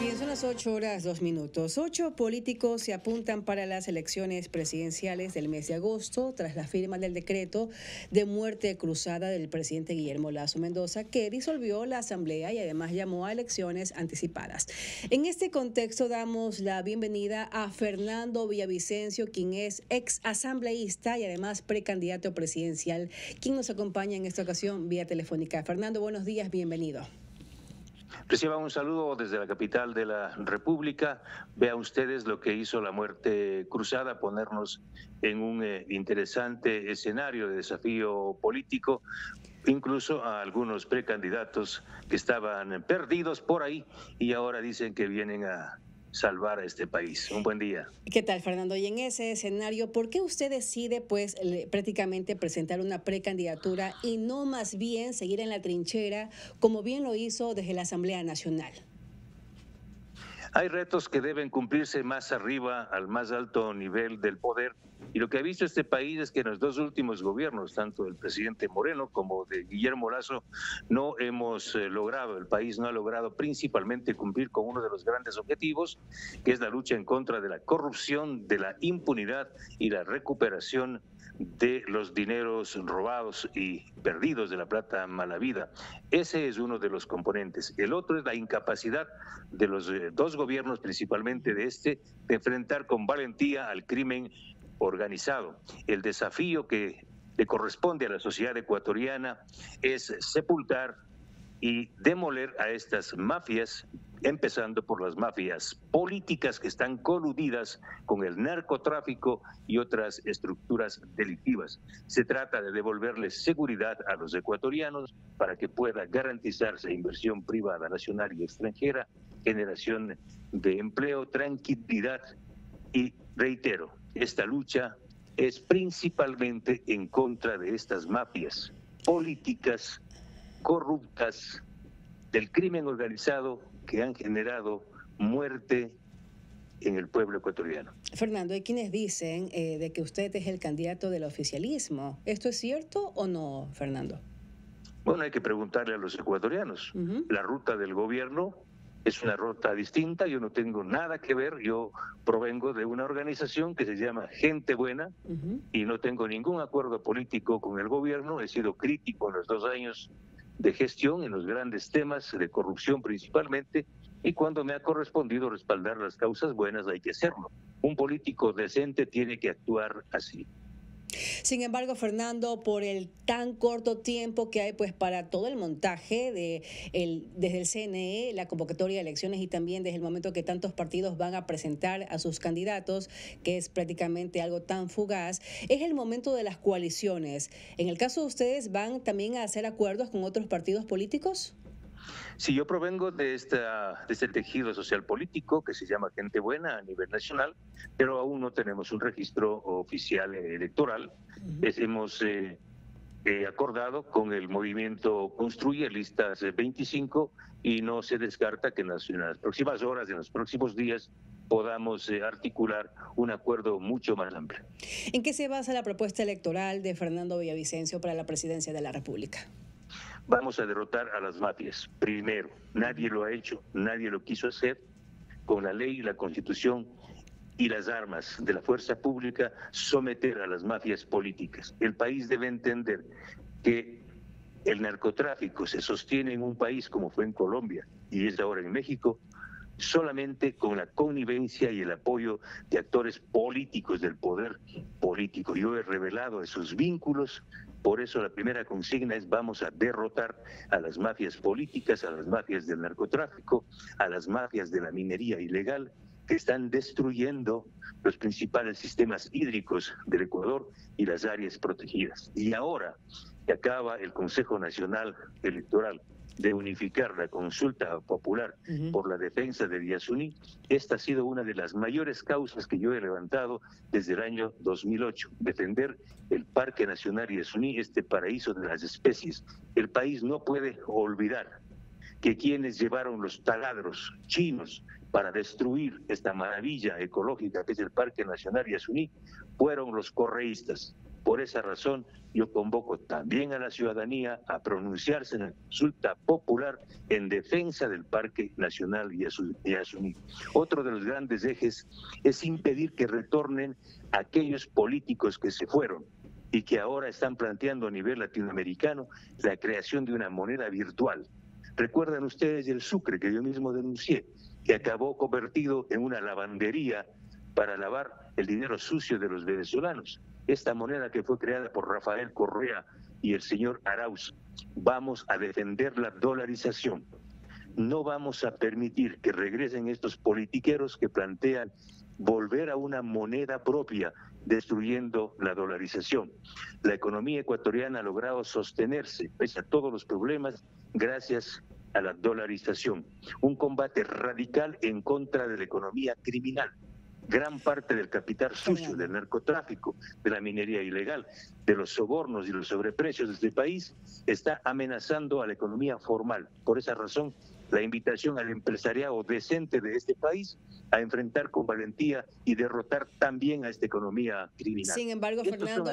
Bien, son las 8:02. 8 políticos se apuntan para las elecciones presidenciales del mes de agosto tras la firma del decreto de muerte cruzada del presidente Guillermo Lasso Mendoza, que disolvió la asamblea y además llamó a elecciones anticipadas. En este contexto damos la bienvenida a Fernando Villavicencio, quien es ex asambleísta y además precandidato presidencial, quien nos acompaña en esta ocasión vía telefónica. Fernando, buenos días, bienvenido. Reciban un saludo desde la capital de la República. Vean ustedes lo que hizo la muerte cruzada, ponernos en un interesante escenario de desafío político, incluso a algunos precandidatos que estaban perdidos por ahí y ahora dicen que vienen a salvar a este país. Un buen día. ¿Qué tal, Fernando? Y en ese escenario, ¿por qué usted decide prácticamente presentar una precandidatura y no más bien seguir en la trinchera como bien lo hizo desde la Asamblea Nacional? Hay retos que deben cumplirse más arriba, al más alto nivel del poder. Y lo que ha visto este país es que en los dos últimos gobiernos, tanto del presidente Moreno como de Guillermo Lasso, no hemos logrado, el país no ha logrado principalmente cumplir con uno de los grandes objetivos, que es la lucha en contra de la corrupción, de la impunidad y la recuperación de los dineros robados y perdidos, de la plata mal habida. Ese es uno de los componentes. El otro es la incapacidad de los dos gobiernos, principalmente de este, de enfrentar con valentía al crimen organizado. El desafío que le corresponde a la sociedad ecuatoriana es sepultar y demoler a estas mafias, empezando por las mafias políticas que están coludidas con el narcotráfico y otras estructuras delictivas. Se trata de devolverles seguridad a los ecuatorianos para que pueda garantizarse inversión privada, nacional y extranjera, generación de empleo, tranquilidad y, reitero, esta lucha es principalmente en contra de estas mafias políticas corruptas del crimen organizado que han generado muerte en el pueblo ecuatoriano. Fernando, hay quienes dicen de que usted es el candidato del oficialismo. ¿Esto es cierto o no, Fernando? Bueno, hay que preguntarle a los ecuatorianos. La ruta del gobierno es una ruta distinta, yo no tengo nada que ver, yo provengo de una organización que se llama Gente Buena y no tengo ningún acuerdo político con el gobierno, he sido crítico en los 2 años de gestión en los grandes temas de corrupción principalmente, y cuando me ha correspondido respaldar las causas buenas hay que hacerlo. Un político decente tiene que actuar así. Sin embargo, Fernando, por el tan corto tiempo que hay para todo el montaje desde el CNE, la convocatoria de elecciones y también desde el momento que tantos partidos van a presentar a sus candidatos, que es prácticamente algo tan fugaz, es el momento de las coaliciones. En el caso de ustedes, ¿van también a hacer acuerdos con otros partidos políticos? Sí, yo provengo de este tejido social político que se llama Gente Buena a nivel nacional, pero aún no tenemos un registro oficial electoral. Hemos acordado con el movimiento Construye Listas 25 y no se descarta que en las próximas horas, en los próximos días, podamos articular un acuerdo mucho más amplio. ¿En qué se basa la propuesta electoral de Fernando Villavicencio para la presidencia de la República? Vamos a derrotar a las mafias. Primero, nadie lo ha hecho, nadie lo quiso hacer. Con la ley, la constitución y las armas de la fuerza pública, someter a las mafias políticas. El país debe entender que el narcotráfico se sostiene en un país como fue en Colombia y es ahora en México, solamente con la connivencia y el apoyo de actores políticos del poder político. Yo he revelado esos vínculos. Por eso la primera consigna es: vamos a derrotar a las mafias políticas, a las mafias del narcotráfico, a las mafias de la minería ilegal que están destruyendo los principales sistemas hídricos del Ecuador y las áreas protegidas. Y ahora que acaba el Consejo Nacional Electoral de unificar la consulta popular por la defensa de Yasuní, esta ha sido una de las mayores causas que yo he levantado desde el año 2008, defender el Parque Nacional Yasuní, este paraíso de las especies. El país no puede olvidar que quienes llevaron los taladros chinos para destruir esta maravilla ecológica que es el Parque Nacional Yasuní fueron los correístas. Por esa razón, yo convoco también a la ciudadanía a pronunciarse en la consulta popular en defensa del Parque Nacional Yasuní. Otro de los grandes ejes es impedir que retornen aquellos políticos que se fueron y que ahora están planteando a nivel latinoamericano la creación de una moneda virtual. Recuerdan ustedes el Sucre que yo mismo denuncié, que acabó convertido en una lavandería para lavar el dinero sucio de los venezolanos. Esta moneda que fue creada por Rafael Correa y el señor Arauz. Vamos a defender la dolarización. No vamos a permitir que regresen estos politiqueros que plantean volver a una moneda propia, destruyendo la dolarización. La economía ecuatoriana ha logrado sostenerse, pese a todos los problemas, gracias a la dolarización. Un combate radical en contra de la economía criminal. Gran parte del capital sucio, del narcotráfico, de la minería ilegal, de los sobornos y los sobreprecios de este país está amenazando a la economía formal. Por esa razón, la invitación al empresariado decente de este país a enfrentar con valentía y derrotar también a esta economía criminal. Sin embargo, Fernando,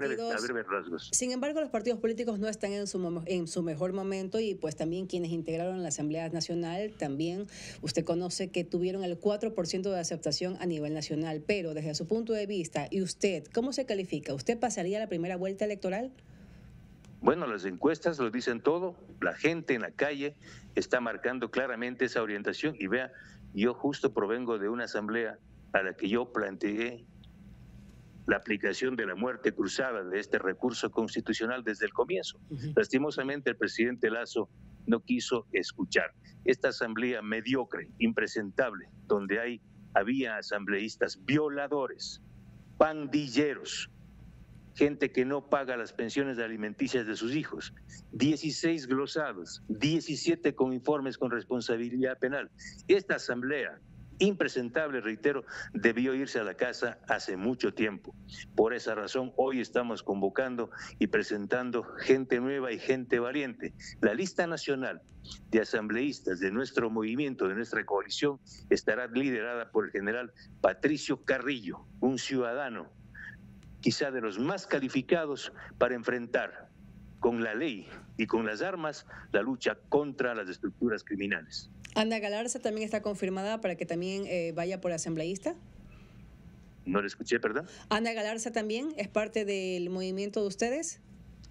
los partidos políticos no están en su mejor momento y pues también quienes integraron la Asamblea Nacional, también usted conoce que tuvieron el 4% de aceptación a nivel nacional, pero desde su punto de vista, ¿y usted cómo se califica? ¿Usted pasaría la primera vuelta electoral? Bueno, las encuestas lo dicen todo, la gente en la calle está marcando claramente esa orientación y vea, yo justo provengo de una asamblea a la que yo planteé la aplicación de la muerte cruzada de este recurso constitucional desde el comienzo. Lastimosamente el presidente Lasso no quiso escuchar. Esta asamblea mediocre, impresentable, donde había asambleístas violadores, pandilleros, gente que no paga las pensiones alimenticias de sus hijos, 16 glosados, 17 con informes con responsabilidad penal. Esta asamblea, impresentable, reitero, debió irse a la casa hace mucho tiempo. Por esa razón, hoy estamos convocando y presentando gente nueva y gente valiente. La lista nacional de asambleístas de nuestro movimiento, de nuestra coalición, estará liderada por el general Patricio Carrillo, un ciudadano quizá de los más calificados para enfrentar con la ley y con las armas la lucha contra las estructuras criminales. ¿Ana Galarza también está confirmada para que también vaya por asambleísta? No le escuché, perdón. ¿Ana Galarza también es parte del movimiento de ustedes?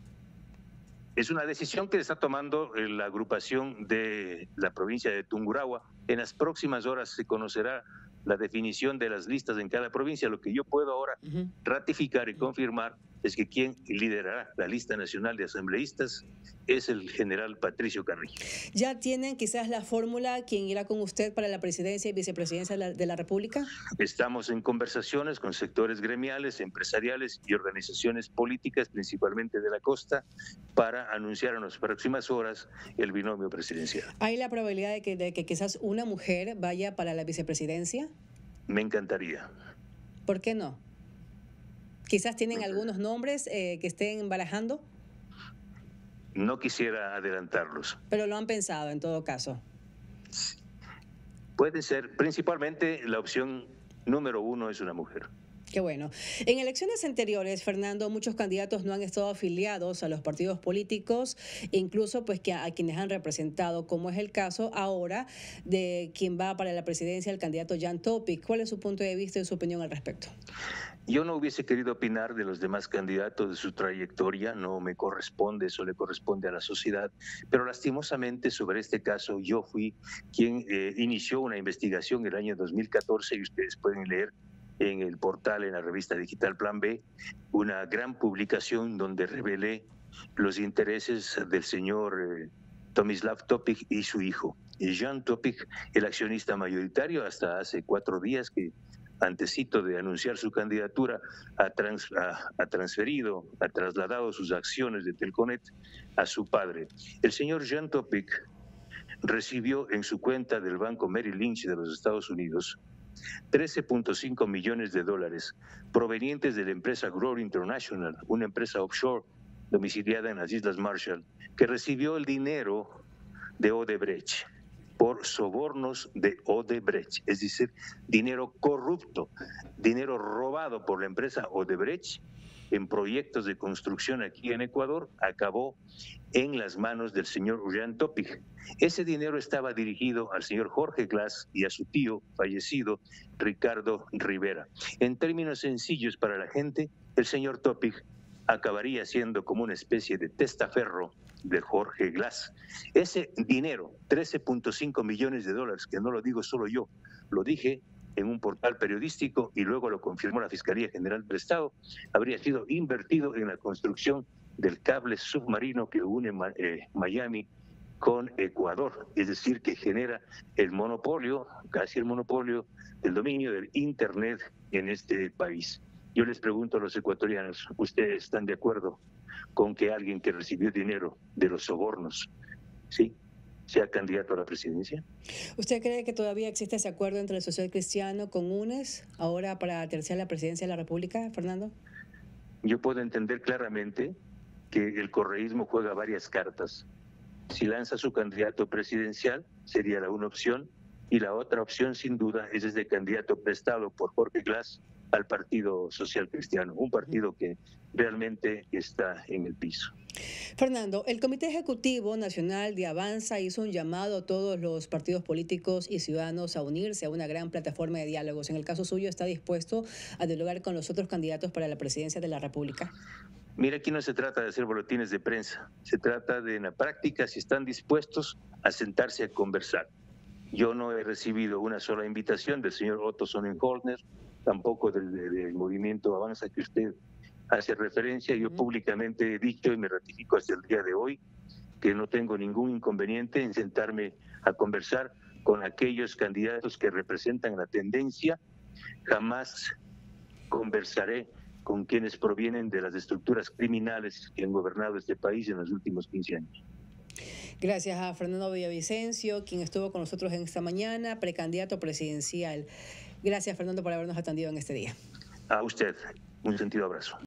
Es una decisión que está tomando la agrupación de la provincia de Tungurahua. En las próximas horas se conocerá la definición de las listas en cada provincia. Lo que yo puedo ahora ratificar y confirmar es que quien liderará la lista nacional de asambleístas es el general Patricio Carrillo. ¿Ya tienen quizás la fórmula quién irá con usted para la presidencia y vicepresidencia de la República? Estamos en conversaciones con sectores gremiales, empresariales y organizaciones políticas, principalmente de la costa, para anunciar en las próximas horas el binomio presidencial. ¿Hay la probabilidad de que quizás una mujer vaya para la vicepresidencia? Me encantaría. ¿Por qué no? ¿Quizás tienen algunos nombres que estén barajando? No quisiera adelantarlos. Pero lo han pensado en todo caso. Puede ser, principalmente la opción número 1 es una mujer. Qué bueno. En elecciones anteriores, Fernando, muchos candidatos no han estado afiliados a los partidos políticos, incluso pues que a quienes han representado, como es el caso ahora de quien va para la presidencia, el candidato Jan Topic. ¿Cuál es su punto de vista y su opinión al respecto? Yo no hubiese querido opinar de los demás candidatos, de su trayectoria, no me corresponde, eso le corresponde a la sociedad, pero lastimosamente sobre este caso yo fui quien inició una investigación el año 2014 y ustedes pueden leer en el portal, en la revista digital Plan B, una gran publicación donde revelé los intereses del señor Tomislav Topic y su hijo. Y Jan Topic, el accionista mayoritario, hasta hace 4 días que antesito de anunciar su candidatura, ha trasladado sus acciones de Telconet a su padre. El señor Jan Topic recibió en su cuenta del banco Merrill Lynch de los Estados Unidos $13.5 millones provenientes de la empresa Grow International, una empresa offshore domiciliada en las Islas Marshall, que recibió el dinero de Odebrecht por sobornos de Odebrecht, es decir, dinero corrupto, dinero robado por la empresa Odebrecht en proyectos de construcción aquí en Ecuador acabó en las manos del señor Jan Topic. Ese dinero estaba dirigido al señor Jorge Glass y a su tío fallecido, Ricardo Rivera. En términos sencillos para la gente, el señor Topic acabaría siendo como una especie de testaferro de Jorge Glass. Ese dinero, 13.5 millones de dólares, que no lo digo solo yo, lo dije en un portal periodístico y luego lo confirmó la Fiscalía General del Estado, habría sido invertido en la construcción del cable submarino que une Miami con Ecuador, es decir, que genera el monopolio, casi el monopolio del dominio del Internet en este país. Yo les pregunto a los ecuatorianos, ¿ustedes están de acuerdo con que alguien que recibió dinero de los sobornos, sí, sea candidato a la presidencia? ¿Usted cree que todavía existe ese acuerdo entre el social cristiano con UNES ahora para terciar la presidencia de la República, Fernando? Yo puedo entender claramente que el correísmo juega varias cartas. Si lanza su candidato presidencial, sería la una opción, y la otra opción, sin duda, es desde candidato prestado por Jorge Glass al Partido Social Cristiano, un partido que realmente está en el piso. Fernando, el Comité Ejecutivo Nacional de Avanza hizo un llamado a todos los partidos políticos y ciudadanos a unirse a una gran plataforma de diálogos. En el caso suyo, ¿está dispuesto a dialogar con los otros candidatos para la presidencia de la República? Mira, aquí no se trata de hacer boletines de prensa, se trata de, en la práctica, si están dispuestos a sentarse a conversar. Yo no he recibido una sola invitación del señor Otto Sonnenholzner, tampoco del movimiento Avanza que usted hace referencia. Yo públicamente he dicho y me ratifico hasta el día de hoy que no tengo ningún inconveniente en sentarme a conversar con aquellos candidatos que representan la tendencia. Jamás conversaré con quienes provienen de las estructuras criminales que han gobernado este país en los últimos 15 años. Gracias a Fernando Villavicencio, quien estuvo con nosotros en esta mañana, precandidato presidencial. Gracias, Fernando, por habernos atendido en este día. A usted, un sentido abrazo.